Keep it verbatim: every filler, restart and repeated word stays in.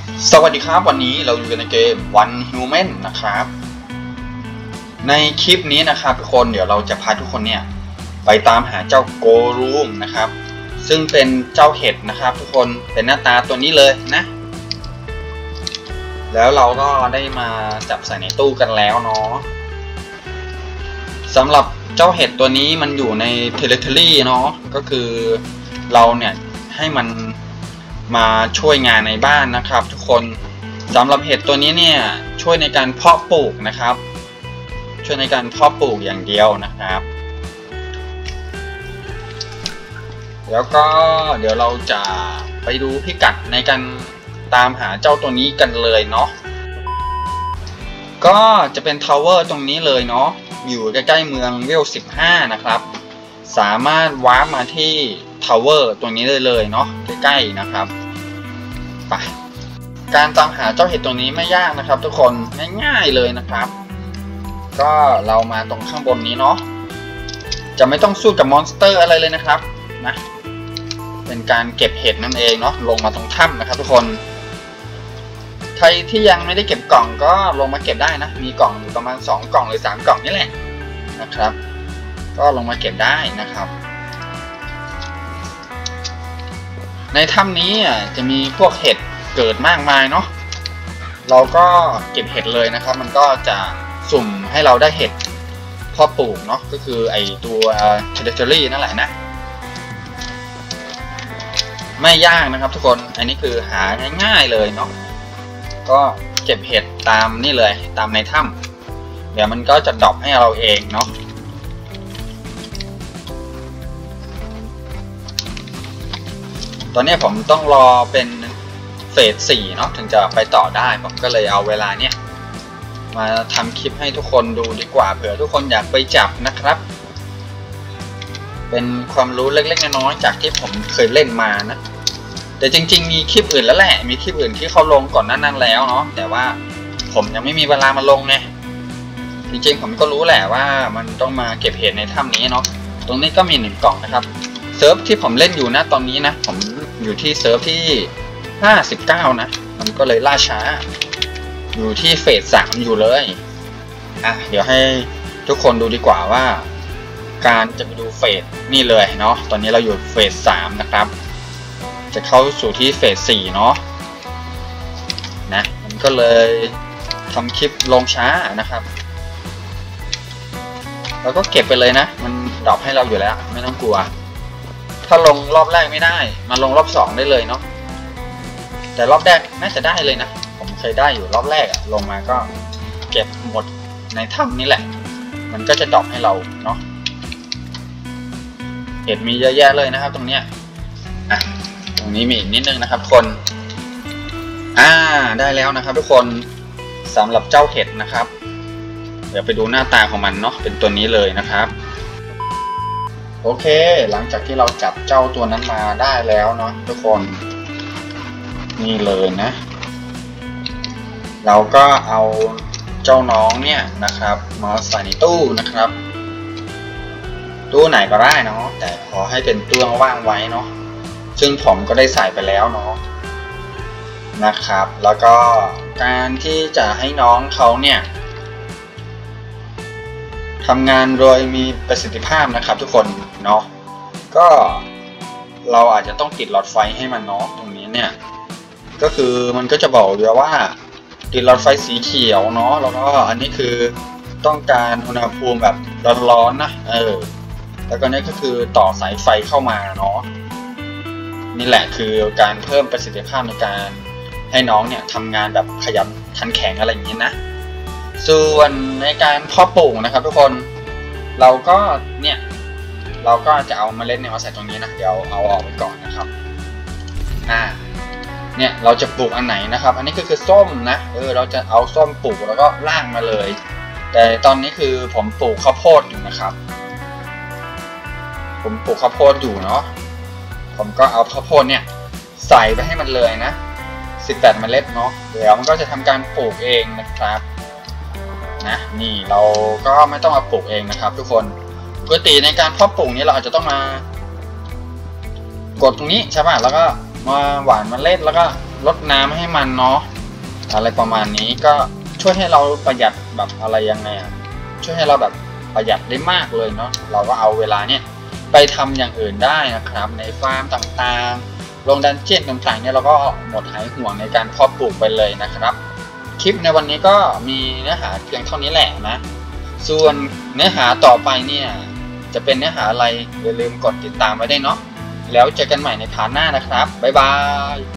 สวัสดีครับวันนี้เราอยู่กันในเกม One Human นะครับในคลิปนี้นะครับทุกคนเดี๋ยวเราจะพาทุกคนเนี่ยไปตามหาเจ้าโกรูมนะครับซึ่งเป็นเจ้าเห็ดนะครับทุกคนเป็นหน้าตาตัวนี้เลยนะแล้วเราก็ได้มาจับใส่ในตู้กันแล้วเนาะสำหรับเจ้าเห็ดตัวนี้มันอยู่ใน Territory เนาะก็คือเราเนี่ยให้มันมาช่วยงานในบ้านนะครับทุกคนสำหรับเห็ดตัวนี้เนี่ยช่วยในการเพาะปลูกนะครับช่วยในการเพาะปลูกอย่างเดียวนะครับแล้วก็เดี๋ยวเราจะไปดูพิกัดในการตามหาเจ้าตัวนี้กันเลยเนาะก็จะเป็นทาวเวอร์ตรงนี้เลยเนาะอยู่ใกล้ๆเมืองเวลสิบห้านะครับสามารถวาร์ปมาที่ทาวเวอร์ตัวนี้ได้เลยเนาะใกล้ๆนะครับไปการตามหาเจ้าเห็ดตัวนี้ไม่ยากนะครับทุกคนง่ายๆเลยนะครับก็เรามาตรงข้างบนนี้เนาะจะไม่ต้องสู้กับมอนสเตอร์อะไรเลยนะครับนะเป็นการเก็บเห็ดนั่นเองเนาะลงมาตรงถ้ำนะครับทุกคนใครที่ยังไม่ได้เก็บกล่องก็ลงมาเก็บได้นะมีกล่องอยู่ประมาณสองกล่องหรือสามกล่องนี่แหละนะครับก็ลงมาเก็บได้นะครับในถ้ำนี้จะมีพวกเห็ดเกิดมากมายเนาะเราก็เก็บเห็ดเลยนะครับมันก็จะสุ่มให้เราได้เห็ดเพาะปลูกเนาะก็คือไอตัว Territory นั่นแหละนะไม่ยากนะครับทุกคนอันนี้คือหาง่ายๆเลยเนาะก็เก็บเห็ดตามนี่เลยตามในถ้ำเดี๋ยวมันก็จะดรอปให้เราเองเนาะตอนนี้ผมต้องรอเป็นเฟสสี่เนาะถึงจะไปต่อได้ผมก็เลยเอาเวลาเนี้ยมาทำคลิปให้ทุกคนดูดีกว่าเผื่อทุกคนอยากไปจับนะครับเป็นความรู้เล็กๆน้อยๆจากที่ผมเคยเล่นมานะแต่จริงๆมีคลิปอื่นแล้วแหละมีคลิปอื่นที่เขาลงก่อนหน้านั้นแล้วเนาะแต่ว่าผมยังไม่มีเวลามาลงไงจริงๆผมก็รู้แหละว่ามันต้องมาเก็บเห็ดในถ้ำนี้เนาะตรงนี้ก็มีหนึ่งกล่องนะครับเซิร์ฟที่ผมเล่นอยู่นะตอนนี้นะผมอยู่ที่เซิร์ฟที่ห้าสิบเก้านะมันก็เลยล่าช้าอยู่ที่เฟสสามอยู่เลยอ่ะเดี๋ยวให้ทุกคนดูดีกว่าว่าการจะไปดูเฟสนี่เลยเนาะตอนนี้เราอยู่เฟสสามนะครับจะเข้าสู่ที่เฟสสี่เนาะนะมันก็เลยทำคลิปลงช้านะครับแล้วก็เก็บไปเลยนะมันดรอปให้เราอยู่แล้วไม่ต้องกลัวถ้าลงรอบแรกไม่ได้มาลงรอบสองได้เลยเนาะแต่รอบแรกน่าจะได้เลยนะผมเคยได้อยู่รอบแรกอะลงมาก็เก็บหมดในถ้ำนี่แหละมันก็จะดรอปให้เราเนาะเห็ดมีเยอะแยะเลยนะครับตรงเนี้ยอ่ะตรงนี้มีอีกนิดนึงนะครับทุกคนอ่าได้แล้วนะครับทุกคนสำหรับเจ้าเห็ดนะครับเดี๋ยวไปดูหน้าตาของมันเนาะเป็นตัวนี้เลยนะครับโอเคหลังจากที่เราจับเจ้าตัวนั้นมาได้แล้วเนาะทุกคนนี่เลยนะเราก็เอาเจ้าน้องเนี่ยนะครับมาใส่ในตู้นะครับตู้ไหนก็ได้เนาะแต่ขอให้เป็นตู้ว่างไว้เนาะซึ่งผมก็ได้ใส่ไปแล้วเนาะนะครับแล้วก็การที่จะให้น้องเขาเนี่ยทำงานโดยมีประสิทธิภาพนะครับทุกคนเนาะก็เราอาจจะต้องติดหลอดไฟให้มันเนาะตรงนี้เนี่ยก็คือมันก็จะบอกอยู่ว่าติดหลอดไฟสีเขียวเนาะแล้วก็อันนี้คือต้องการอุณหภูมิแบบร้อนๆนะเออแล้วก็นี่ก็คือต่อสายไฟเข้ามาเนาะนี่แหละคือการเพิ่มประสิทธิภาพในการให้น้องเนี่ยทำงานแบบขยันขันแข็งอะไรอย่างนี้นะส่วนในการเพาะปลูกนะครับทุกคนเราก็เนี่ยเราก็จะเอาเมล็ดเนี่ยมาใส่ตรงนี้นะเดี๋ยวเอาออกไปก่อนนะครับอ่าเนี่ยเราจะปลูกอันไหนนะครับอันนี้ก็คือส้มนะเออเราจะเอาส้มปลูกแล้วก็ล่างมาเลยแต่ตอนนี้คือผมปลูกข้าวโพดอยู่นะครับผมปลูกข้าวโพดอยู่เนาะผมก็เอาข้าวโพดเนี่ยใส่ไปให้มันเลยนะสิบแปดเมล็ดเนาะเดี๋ยวมันก็จะทำการปลูกเองนะครับนะนี่เราก็ไม่ต้องมาปลูกเองนะครับทุกคนปกติในการเพาะปลูกนี้เราอาจจะต้องมากดตรงนี้ใช่ป่ะแล้วก็มาหว่านเมล็ดแล้วก็รดน้ำให้มันเนาะอะไรประมาณนี้ก็ช่วยให้เราประหยัดแบบอะไรยังไงอ่ะช่วยให้เราแบบประหยัดได้มากเลยเนาะเราก็เอาเวลาเนี่ยไปทำอย่างอื่นได้นะครับในฟาร์มต่างๆลงดันเจี้ยนต่างๆเนี่ยเราก็หมดหายห่วงในการเพาะปลูกไปเลยนะครับคลิปในวันนี้ก็มีเนื้อหาเพียงเท่านี้แหละนะส่วนเนื้อหาต่อไปเนี่ยจะเป็นเนื้อหาอะไรอย่าลืมกดติดตามไว้ได้เนาะแล้วเจอกันใหม่ในพาร์ทหน้านะครับบ๊ายบาย